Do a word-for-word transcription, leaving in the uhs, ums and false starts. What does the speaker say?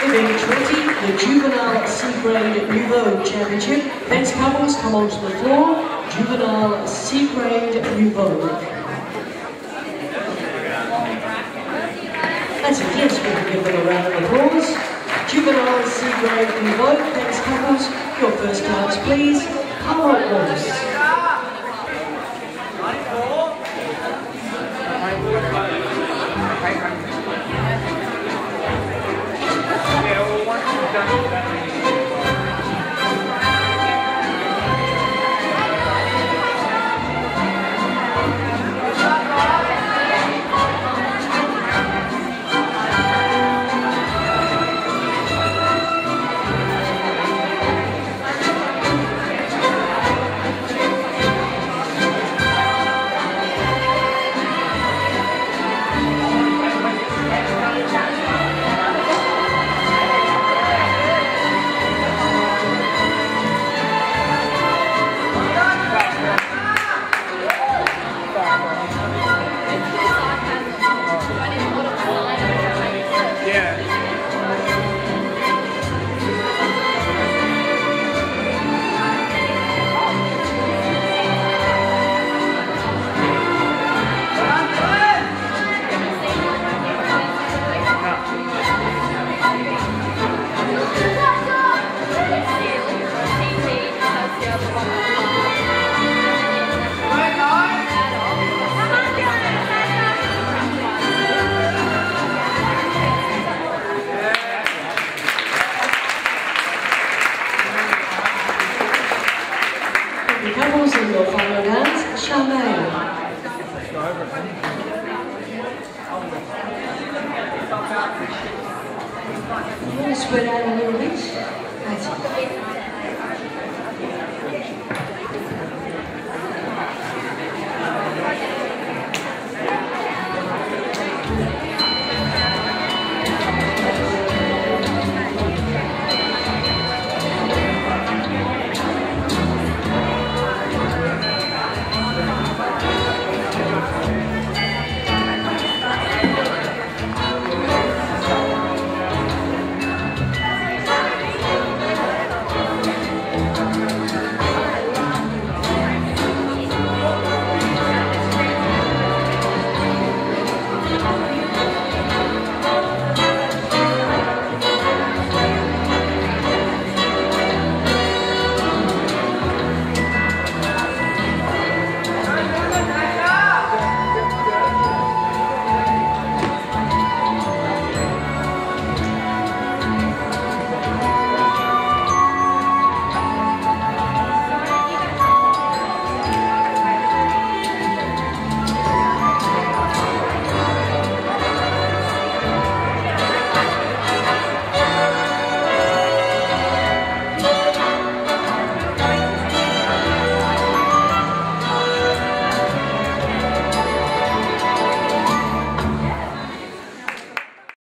Event twenty, the Juvenile C grade New Vogue Championship. Thanks couples, come onto the floor. Juvenile C grade New Vogue. That's a yes, we can give them a round of applause. Juvenile C grade New Vogue. Thanks couples. Your first cards, please. Colour at once. Couples in your final dance, champagne. You want to spread out a little bit? That's it.